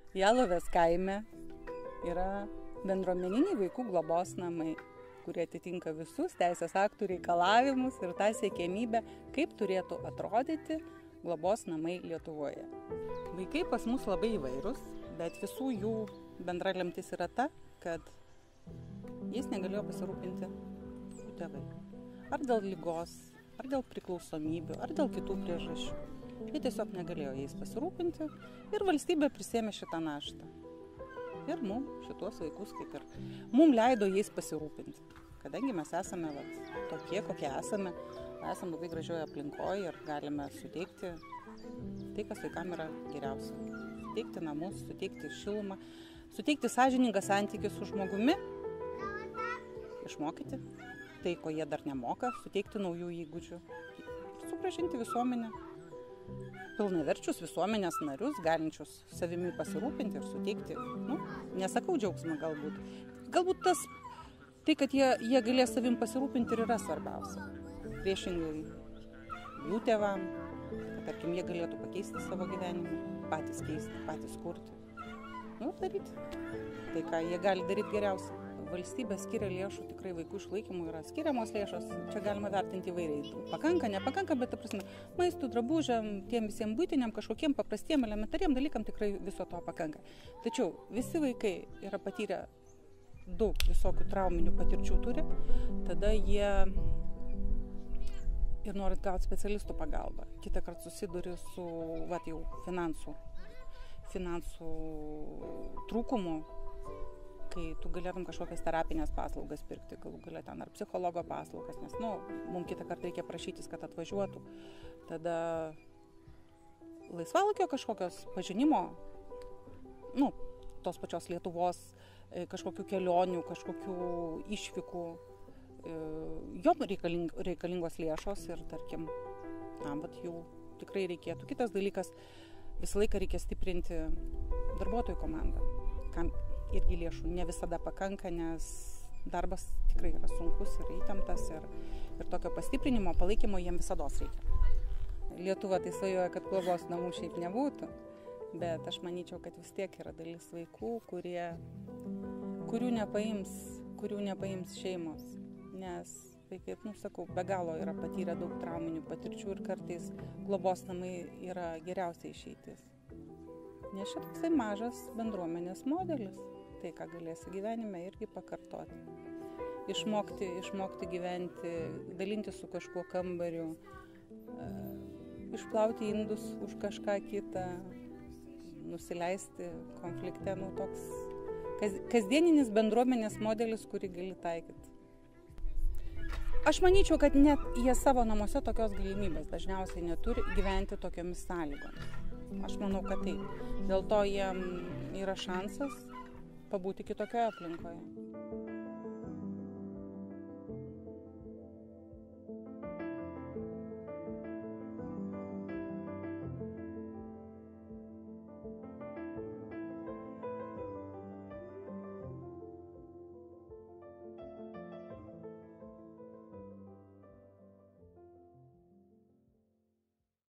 Jalovės kaime yra bendruomeniniai vaikų globos namai, kurie atitinka visus teisės aktų reikalavimus ir tą siekiamybę, kaip turėtų atrodyti globos namai Lietuvoje. Vaikai pas mus labai įvairūs, bet visų jų bendra lemtis yra ta, kad jais negalėjo pasirūpinti jų tėvai. Ar dėl ligos, ar dėl priklausomybių, ar dėl kitų priežasčių. Jie tiesiog negalėjo jais pasirūpinti ir valstybė prisėmė šitą naštą. Ir mums šituos vaikus kaip ir mums leido jais pasirūpinti. Kadangi mes esame tokie, kokie esame labai gražioje aplinkoje ir galime suteikti tai, kas vaikam yra geriausia. Suteikti namus, suteikti šilumą, suteikti sąžiningą santykį su žmogumi, išmokyti tai, ko jie dar nemoka, suteikti naujų įgūdžių ir sugrąžinti visuomenę. Pilnaverčius visuomenės narius, galinčius savimi pasirūpinti ir suteikti, nesakau džiaugsmą galbūt. Galbūt tai, kad jie galės savim pasirūpinti ir yra svarbiausia. Priešingai jų tėvam, kad tarkim jie galėtų pakeisti savo gyvenimą, patys keisti, patys kurti. Ir daryti tai, ką jie gali daryti geriausiai. Valstybė skiria lėšų, tikrai vaikų išlaikymų yra skiriamos lėšos, čia galima vertinti įvairiai. Pakanka, nepakanka, bet maistų, drabužiam, tiem visiems buitiniam, kažkokiem paprastiem, elementariem dalykam tikrai viso to pakanka. Tačiau visi vaikai yra patyrę daug visokių trauminių patirčių turi, tada jie ir norit gauti specialistų pagalbą. Kitą kartą susiduri su jau finansų trūkumu, kai tu galėtum kažkokias terapinės paslaugas pirkti, galų galia ten ar psichologo paslaugas, nes, mums kitą kartą reikia prašytis, kad atvažiuotų. Tada laisvalaikio kažkokios pažinimo, tos pačios Lietuvos, kažkokių kelionių, kažkokių išvykų, jom reikalingos lėšos ir, tarkim, jų tikrai reikėtų. Kitas dalykas, visą laiką reikia stiprinti darbuotojų komandą, kam irgi lėšų ne visada pakanka, nes darbas tikrai yra sunkus ir įtemptas ir tokio pastiprinimo, palaikymo jiem visados reikia. Lietuva tai svajoja, kad globos namų šiaip nebūtų, bet aš manyčiau, kad vis tiek yra dalis vaikų, kurių nepaims šeimos, nes vaikai, be galo yra patyrę daug trauminių patirčių ir kartais globos namai yra geriausia išeitis. Nes šitoksai mažas bendruomenės modelis, tai ką galėsi gyvenime irgi pakartoti. Išmokti gyventi, dalinti su kažkuo kambariu, išplauti indus už kažką kitą, nusileisti konflikte, toks kasdieninis bendruomenės modelis, kurį gali taikyti. Aš manyčiau, kad net jie savo namuose tokios galimybės dažniausiai neturi gyventi tokiomis sąlygomis. Aš manau, kad taip. Dėl to jiem yra šansas pabūti kitokioje aplinkoje.